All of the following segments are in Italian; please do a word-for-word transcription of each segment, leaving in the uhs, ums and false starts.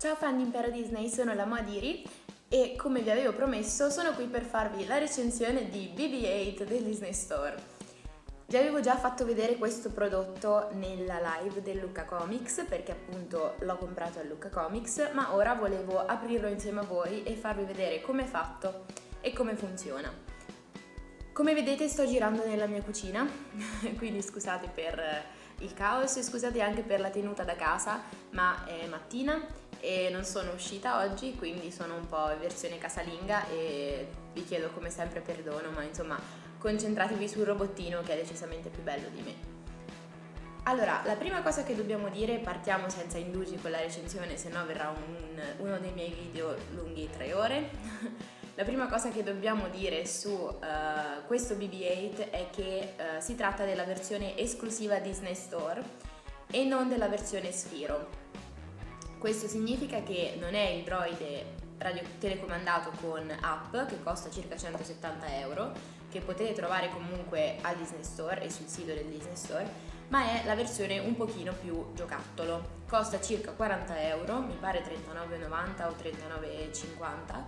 Ciao fan di Impero Disney, sono la Moadiri e come vi avevo promesso sono qui per farvi la recensione di B B otto del Disney Store. Vi avevo già fatto vedere questo prodotto nella live del Lucca Comics perché appunto l'ho comprato al Lucca Comics, ma ora volevo aprirlo insieme a voi e farvi vedere come è fatto e come funziona. Come vedete sto girando nella mia cucina, quindi scusate per il caos e scusate anche per la tenuta da casa, ma è mattina e non sono uscita oggi, quindi sono un po' in versione casalinga e vi chiedo come sempre perdono, ma insomma concentratevi sul robottino che è decisamente più bello di me. Allora, la prima cosa che dobbiamo dire, partiamo senza indugi con la recensione, se no verrà un, uno dei miei video lunghi tre ore. La prima cosa che dobbiamo dire su uh, questo B B otto è che uh, si tratta della versione esclusiva Disney Store e non della versione Sphero. Questo significa che non è il droide radio telecomandato con app che costa circa centosettanta euro, che potete trovare comunque al Disney Store e sul sito del Disney Store, ma è la versione un pochino più giocattolo. Costa circa quaranta euro, mi pare trentanove e novanta o trentanove e cinquanta,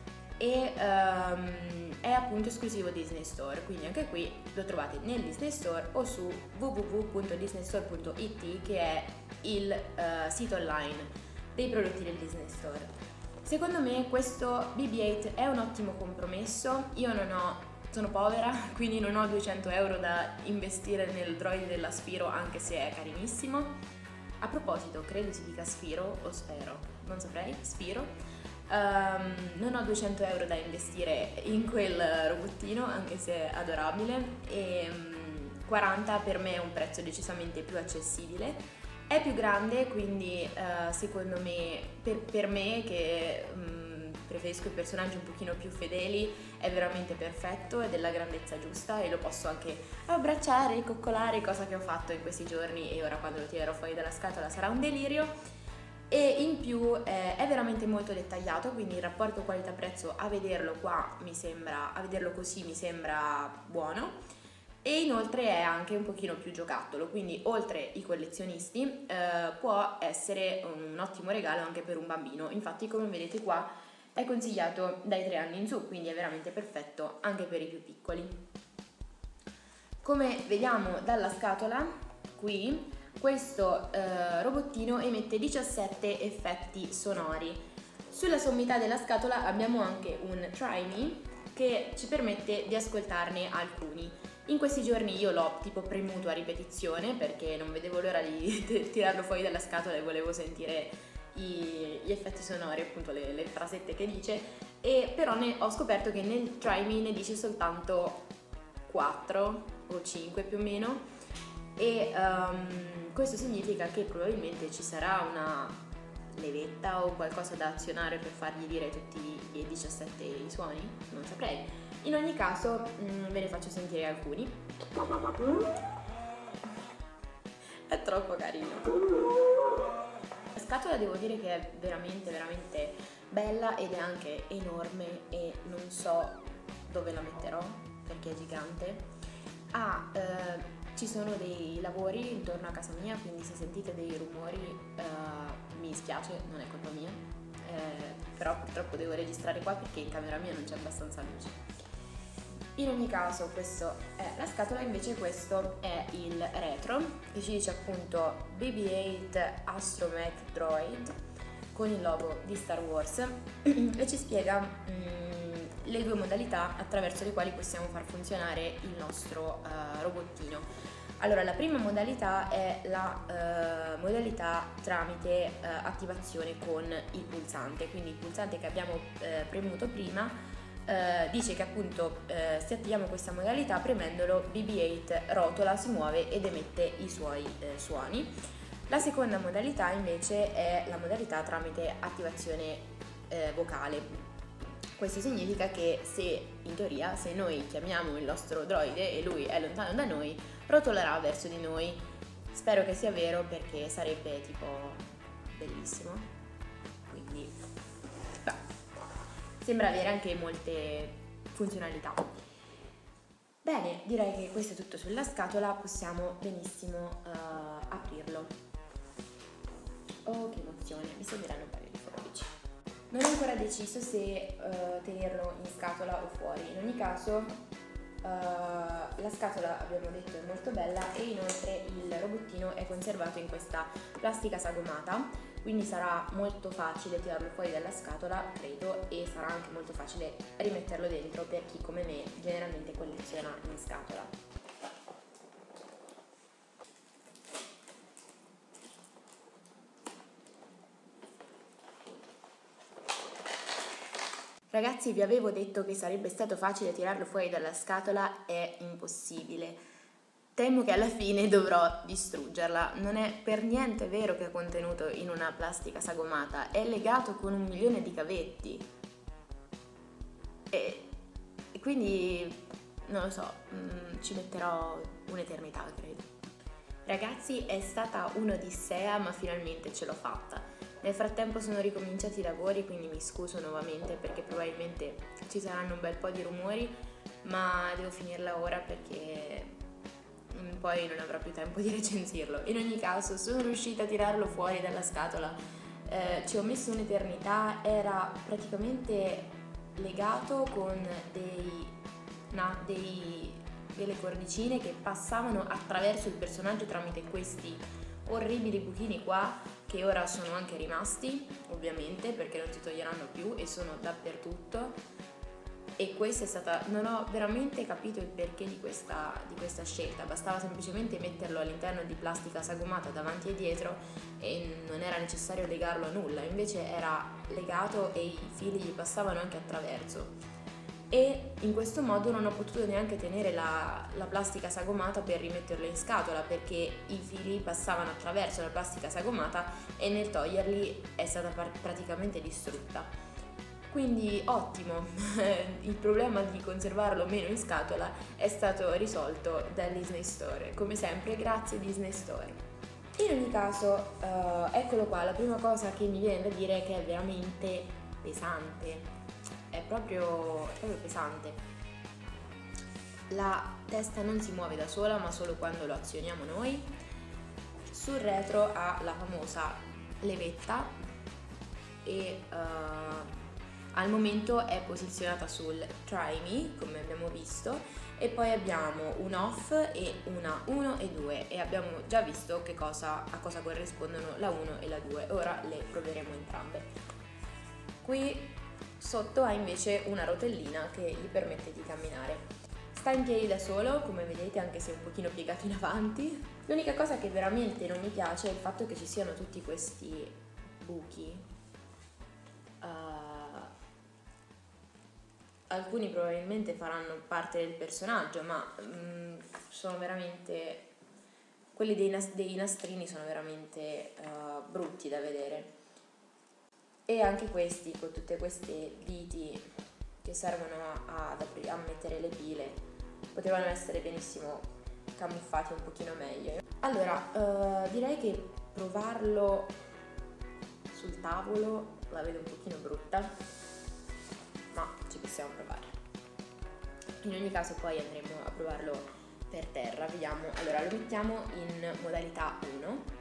e um, è appunto esclusivo Disney Store, quindi anche qui lo trovate nel Disney Store o su w w w punto disney store punto i t, che è il uh, sito online dei prodotti del Disney Store. Secondo me questo B B otto è un ottimo compromesso. Io non ho, sono povera, quindi non ho duecento euro da investire nel droide della Sphero, anche se è carinissimo. A proposito, credo si dica Sphero o Sphero, non saprei, Sphero. Um, non ho duecento euro da investire in quel robottino, anche se è adorabile, e um, quaranta per me è un prezzo decisamente più accessibile. È più grande, quindi uh, secondo me, per, per me che um, preferisco i personaggi un pochino più fedeli, è veramente perfetto, è della grandezza giusta e lo posso anche abbracciare, coccolare, cosa che ho fatto in questi giorni, e ora quando lo tirerò fuori dalla scatola sarà un delirio. E in più eh, è veramente molto dettagliato, quindi il rapporto qualità-prezzo a vederlo qua mi sembra, a vederlo così mi sembra buono, e inoltre è anche un pochino più giocattolo, quindi oltre i collezionisti eh, può essere un ottimo regalo anche per un bambino. Infatti, come vedete qua, è consigliato dai tre anni in su, quindi è veramente perfetto anche per i più piccoli. Come vediamo dalla scatola qui, questo eh, robottino emette diciassette effetti sonori. Sulla sommità della scatola abbiamo anche un Try Me che ci permette di ascoltarne alcuni. In questi giorni io l'ho tipo premuto a ripetizione perché non vedevo l'ora di tirarlo fuori dalla scatola e volevo sentire i, gli effetti sonori, appunto le, le frasette che dice, e però ne ho scoperto che nel Try Me ne dice soltanto quattro o cinque più o meno, e um, questo significa che probabilmente ci sarà una levetta o qualcosa da azionare per fargli dire tutti i diciassette i suoni, non saprei. In ogni caso mh, ve ne faccio sentire alcuni. È troppo carino. La scatola devo dire che è veramente veramente bella ed è anche enorme e non so dove la metterò perché è gigante. Ha eh, ci sono dei lavori intorno a casa mia, quindi se sentite dei rumori uh, mi spiace, non è colpa mia, eh, però purtroppo devo registrare qua perché in camera mia non c'è abbastanza luce. In ogni caso questa è la scatola, invece questo è il retro che ci dice appunto B B otto Astromech Droid con il logo di Star Wars e ci spiega mm, le due modalità attraverso le quali possiamo far funzionare il nostro uh, robottino. Allora, la prima modalità è la uh, modalità tramite uh, attivazione con il pulsante, quindi il pulsante che abbiamo uh, premuto prima uh, dice che appunto uh, se attiviamo questa modalità premendolo B B otto rotola, si muove ed emette i suoi uh, suoni. La seconda modalità invece è la modalità tramite attivazione uh, vocale. Questo significa che se, in teoria, se noi chiamiamo il nostro droide e lui è lontano da noi, rotolerà verso di noi. Spero che sia vero perché sarebbe tipo bellissimo. Quindi, beh, sembra avere anche molte funzionalità. Bene, direi che questo è tutto sulla scatola, possiamo benissimo uh, aprirlo. Oh, che emozione, mi serviranno un paio di foto. Non ho ancora deciso se uh, tenerlo in scatola o fuori. In ogni caso uh, la scatola, abbiamo detto, è molto bella e inoltre il robottino è conservato in questa plastica sagomata, quindi sarà molto facile tirarlo fuori dalla scatola, credo, e sarà anche molto facile rimetterlo dentro per chi come me generalmente colleziona in scatola. Ragazzi, vi avevo detto che sarebbe stato facile tirarlo fuori dalla scatola, è impossibile. Temo che alla fine dovrò distruggerla. Non è per niente vero che è contenuto in una plastica sagomata, è legato con un milione di cavetti. E, e quindi, non lo so, mh, ci metterò un'eternità, credo. Ragazzi, è stata un'odissea, ma finalmente ce l'ho fatta. Nel frattempo sono ricominciati i lavori, quindi mi scuso nuovamente perché probabilmente ci saranno un bel po' di rumori, ma devo finirla ora perché poi non avrò più tempo di recensirlo. In ogni caso sono riuscita a tirarlo fuori dalla scatola, eh, ci ho messo un'eternità, era praticamente legato con dei, na, dei, delle cordicine che passavano attraverso il personaggio tramite questi orribili buchini qua, che ora sono anche rimasti, ovviamente, perché non si toglieranno più e sono dappertutto. E questa è stata, non ho veramente capito il perché di questa, di questa scelta, bastava semplicemente metterlo all'interno di plastica sagomata davanti e dietro e non era necessario legarlo a nulla, invece era legato e i fili gli passavano anche attraverso. E in questo modo non ho potuto neanche tenere la, la plastica sagomata per rimetterlo in scatola, perché i fili passavano attraverso la plastica sagomata e nel toglierli è stata par- praticamente distrutta. Quindi ottimo, il problema di conservarlo meno in scatola è stato risolto dal Disney Store, come sempre grazie Disney Store. In ogni caso, uh, eccolo qua, la prima cosa che mi viene da dire è che è veramente pesante. È proprio, è proprio pesante. La testa non si muove da sola, ma solo quando lo azioniamo noi. Sul retro ha la famosa levetta e uh, al momento è posizionata sul Try Me, come abbiamo visto, e poi abbiamo un off e una uno e due e abbiamo già visto che cosa, a cosa corrispondono la uno e la due. Ora le proveremo entrambe. Qui sotto ha invece una rotellina che gli permette di camminare. Sta in piedi da solo, come vedete, anche se un pochino piegato in avanti. L'unica cosa che veramente non mi piace è il fatto che ci siano tutti questi buchi. Uh, alcuni probabilmente faranno parte del personaggio, ma um, sono veramente... quelli dei, nas- dei nastrini sono veramente uh, brutti da vedere. E anche questi con tutte queste viti che servono a, a, a mettere le pile potevano essere benissimo camuffati un pochino meglio. Allora, uh, direi che provarlo sul tavolo la vedo un pochino brutta, ma ci possiamo provare. In ogni caso poi andremo a provarlo per terra, vediamo. Allora, lo mettiamo in modalità uno.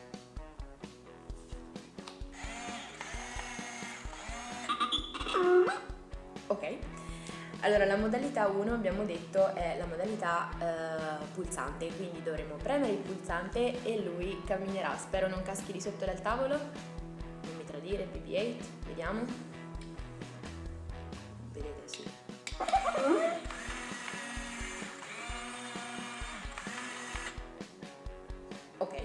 Ok, allora la modalità uno abbiamo detto è la modalità eh, pulsante, quindi dovremo premere il pulsante e lui camminerà. Spero non caschi di sotto dal tavolo, non mi tradire, B B otto, vediamo. Vedete, sì. Ok.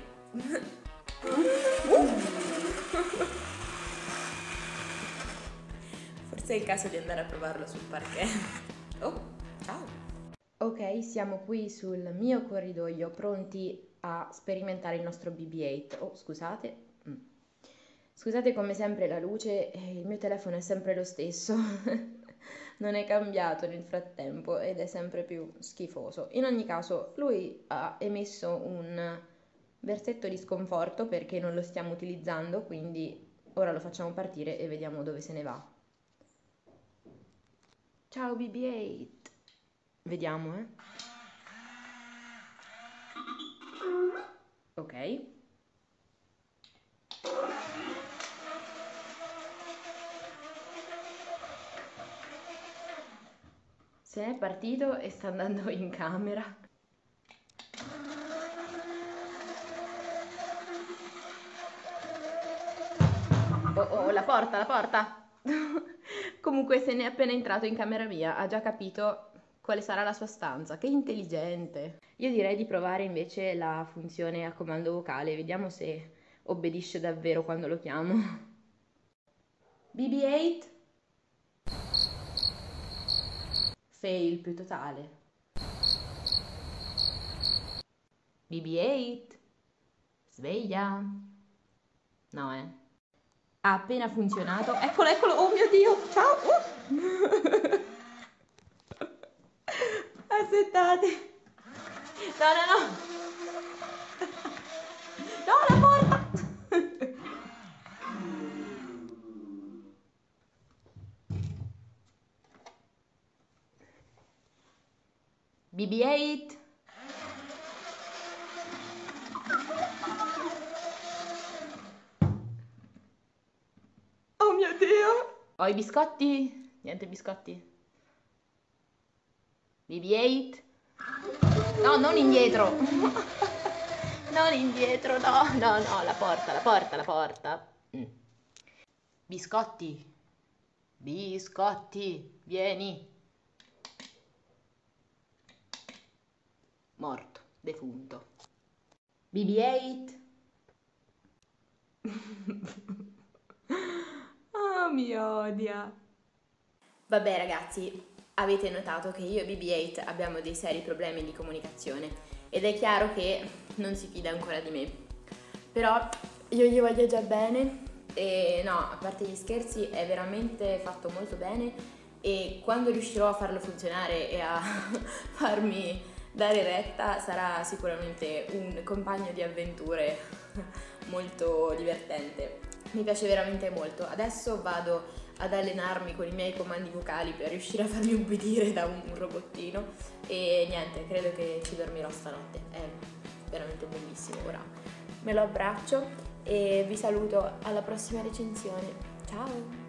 Forse è il caso di andare a provarlo sul parquet. Oh, ciao! Ok, siamo qui sul mio corridoio, pronti a sperimentare il nostro B B otto. Oh, scusate. Mm. Scusate come sempre la luce, il mio telefono è sempre lo stesso. Non è cambiato nel frattempo ed è sempre più schifoso. In ogni caso, lui ha emesso un versetto di sconforto perché non lo stiamo utilizzando, quindi ora lo facciamo partire e vediamo dove se ne va. Ciao B B otto! Vediamo, eh. Ok. Se n'è partito e sta andando in camera. Oh, oh, la porta, la porta! Comunque se n'è appena entrato in camera mia, ha già capito quale sarà la sua stanza. Che intelligente! Io direi di provare invece la funzione a comando vocale, vediamo se obbedisce davvero quando lo chiamo. B B otto? Fail più totale. B B otto? Sveglia? No, eh. Ha appena funzionato. Eccolo, eccolo. Oh mio Dio. Ciao. Uh. Aspettate. No, no, no. No, la porta. B B otto. Oh mio Dio! Ho i biscotti? Niente biscotti? B B otto? No, non indietro! Non indietro, no, no, no, la porta, la porta, la porta. Mm. Biscotti? Biscotti, vieni. Morto, defunto. B B otto? Oh, mi odia. Vabbè ragazzi, avete notato che io e B B otto abbiamo dei seri problemi di comunicazione ed è chiaro che non si fida ancora di me. Però io gli voglio già bene e no, a parte gli scherzi è veramente fatto molto bene e quando riuscirò a farlo funzionare e a farmi dare retta sarà sicuramente un compagno di avventure molto divertente. Mi piace veramente molto. Adesso vado ad allenarmi con i miei comandi vocali per riuscire a farmi ubbidire da un robottino e niente, credo che ci dormirò stanotte. È veramente bellissimo. Ora me lo abbraccio e vi saluto alla prossima recensione. Ciao!